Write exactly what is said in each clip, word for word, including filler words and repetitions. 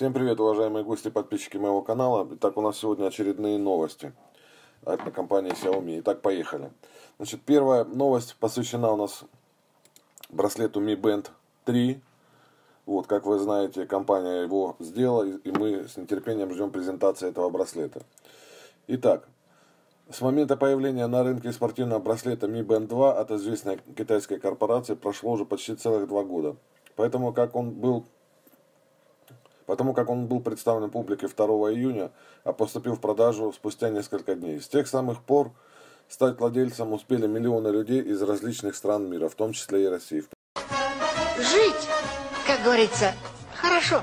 Всем привет, уважаемые гости и подписчики моего канала. Итак, у нас сегодня очередные новости от компании Xiaomi. Итак, поехали. Значит, первая новость посвящена у нас браслету Mi Band три. Вот, как вы знаете, компания его сделала, и мы с нетерпением ждем презентации этого браслета. Итак, с момента появления на рынке спортивного браслета Mi Band два от известной китайской корпорации прошло уже почти целых два года. Поэтому как он был Потому как он был представлен публике второго июня, а поступил в продажу спустя несколько дней. С тех самых пор стать владельцем успели миллионы людей из различных стран мира, в том числе и России. Жить, как говорится, хорошо.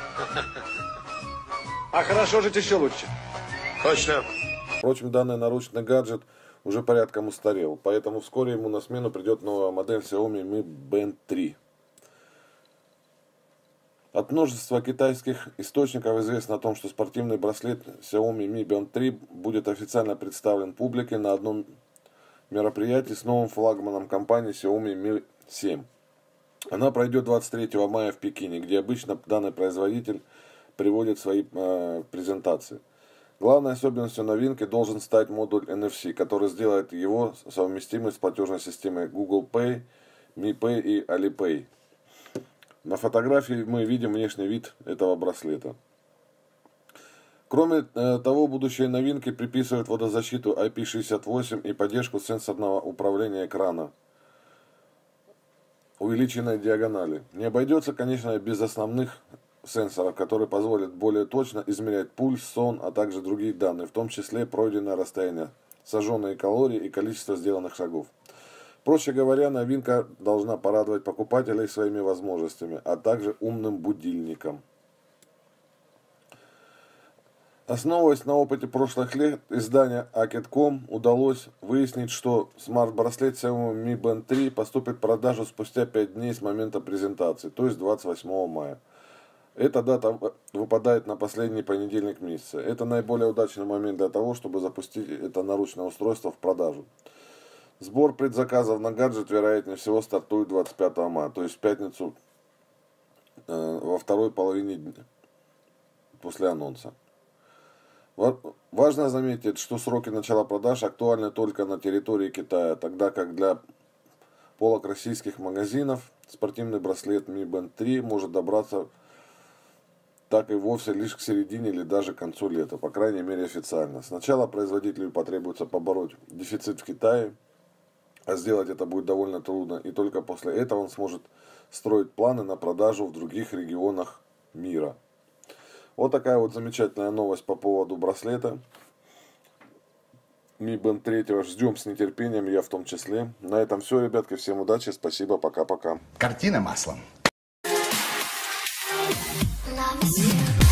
А хорошо жить еще лучше. Точно. Впрочем, данный наручный гаджет уже порядком устарел, поэтому вскоре ему на смену придет новая модель Xiaomi Mi Band три. От множества китайских источников известно о том, что спортивный браслет Xiaomi Mi Band три будет официально представлен публике на одном мероприятии с новым флагманом компании Xiaomi Mi семь. Она пройдет двадцать третьего мая в Пекине, где обычно данный производитель приводит свои э, презентации. Главной особенностью новинки должен стать модуль эн эф си, который сделает его совместимым с платежной системой Google Pay, Mi Pay и Alipay. На фотографии мы видим внешний вид этого браслета. Кроме э, того, будущие новинки приписывают водозащиту ай пи шестьдесят восемь и поддержку сенсорного управления экрана увеличенной диагонали. Не обойдется, конечно, без основных сенсоров, которые позволят более точно измерять пульс, сон, а также другие данные, в том числе пройденное расстояние, сожженные калории и количество сделанных шагов. Проще говоря, новинка должна порадовать покупателей своими возможностями, а также умным будильником. Основываясь на опыте прошлых лет, издания акет точка ком удалось выяснить, что смарт-браслет Xiaomi Mi Band три поступит в продажу спустя пять дней с момента презентации, то есть двадцать восьмого мая. Эта дата выпадает на последний понедельник месяца. Это наиболее удачный момент для того, чтобы запустить это наручное устройство в продажу. Сбор предзаказов на гаджет, вероятнее всего, стартует двадцать пятого мая, то есть в пятницу э, во второй половине дня после анонса. Важно заметить, что сроки начала продаж актуальны только на территории Китая, тогда как для полок российских магазинов спортивный браслет Mi Band три может добраться так и вовсе лишь к середине или даже к концу лета, по крайней мере официально. Сначала производителю потребуется побороть дефицит в Китае, а сделать это будет довольно трудно, и только после этого он сможет строить планы на продажу в других регионах мира. Вот такая вот замечательная новость по поводу браслета Mi Band три. Ждем с нетерпением, я в том числе. На этом все, ребятки. Всем удачи, спасибо, пока-пока. Картина маслом. Love is you.